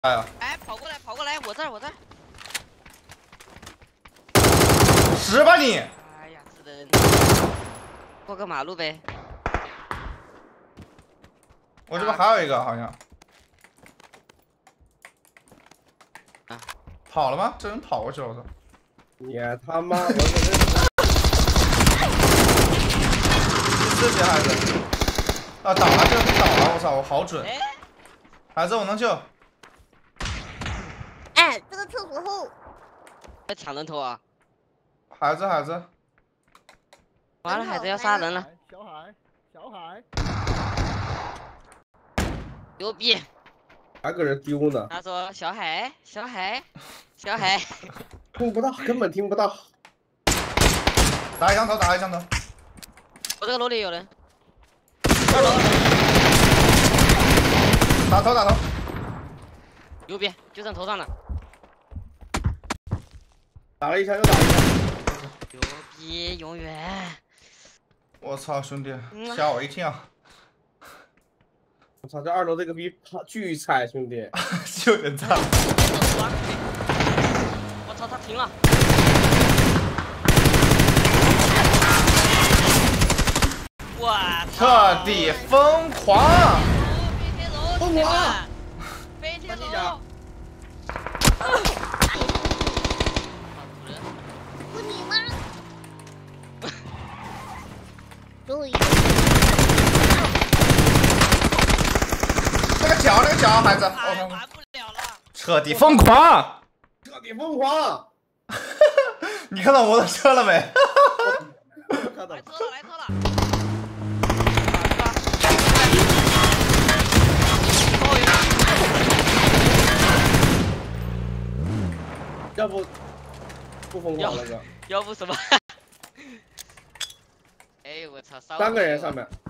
哎呀！ 哎，跑过来，我这儿。 是吧你？ 哎呀，是的，过个马路呗。 我这边还有一个好像。 啊， 跑了吗？这人跑过去了，我操！ 你他妈，我这这些孩子啊，倒了，这个倒了，我操，我好准！孩子，我能救。 哎，这个厕所后。 在抢人头啊！ 孩子， 完了，孩子要杀人了！ 小海， 牛逼！ 还搁这丢呢。 他说：“小海， 听不到，根本听不到。 打一枪头。 我这个楼里有人。 2楼。打头。 牛逼，就剩头上了。 打了一枪又打了一枪。 牛逼，永远。 我操，兄弟，吓我一跳！ 我操，这2楼这个逼巨菜，兄弟， 有点菜。 我操，他停了。哇！ 彻底疯狂！ 疯狂！ 飞天楼！ 不你吗？终于。 那个脚，孩子， 玩不了了。 彻底疯狂！你看到摩托车了没？ 看到。 来车了。 要不疯狂了哥？ 要不什么？哎，我操！ 3个人上面。